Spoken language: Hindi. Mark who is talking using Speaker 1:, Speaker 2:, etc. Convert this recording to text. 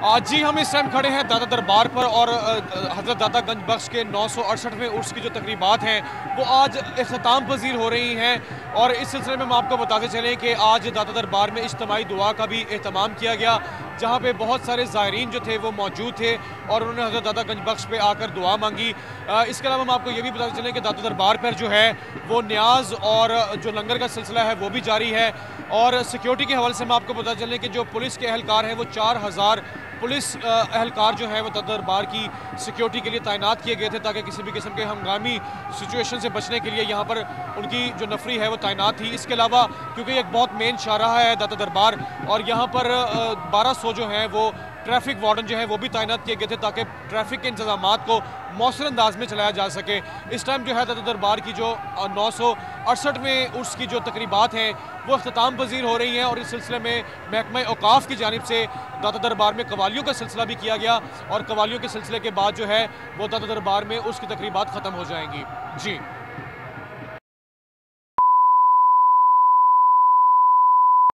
Speaker 1: जी हम इस टाइम खड़े हैं दादा दरबार पर और हज़रत दादा गंज बख्श के 968वें उर्स की जो तकरीबात हैं वो आज इख्तिताम पजीर हो रही हैं। और इस सिलसिले में हम आपको बताते चलें कि आज दादा दरबार में इज्तिमाई दुआ का भी एहतमाम किया गया, जहाँ पे बहुत सारे ज़ायरीन जो थे वो मौजूद थे और उन्होंने हज़रत दादा गंज बख्श पे आकर दुआ मांगी। इसके अलावा हम आपको ये भी बताते चलें कि दादा दरबार पर जो है वो न्याज और जो लंगर का सिलसिला है वो भी जारी है। और सिक्योरिटी के हवाले से हम आपको बताते चलें कि जो पुलिस के एहलकार हैं वो 4000 पुलिस एहलकार जो है वो दादा दरबार की सिक्योरिटी के लिए तैनात किए गए थे, ताकि किसी भी किस्म के हंगामी सिचुएशन से बचने के लिए यहाँ पर उनकी जो नफरी है वो तैनात थी। इसके अलावा क्योंकि एक बहुत मेन शाहराह है दादा दरबार और यहाँ पर 1200 जो हैं वो ट्रैफिक वार्डन जो है वो भी तैनात किए गए थे, ताकि ट्रैफिक के इंतजाम को मौसर अंदाज में चलाया जा सके। इस टाइम जो है दादा दरबार की जो 968वें उर्स की जो तकरीबात हैं वो अख्तिताम पजीर हो रही हैं और इस सिलसिले में महकमा औकाफ की जानिब से दादा दरबार में कवालियों का सिलसिला भी किया गया और कवालियों के सिलसिले के बाद जो है वो दादा दरबार में उसकी तकरीबात ख़त्म हो जाएंगी। जी।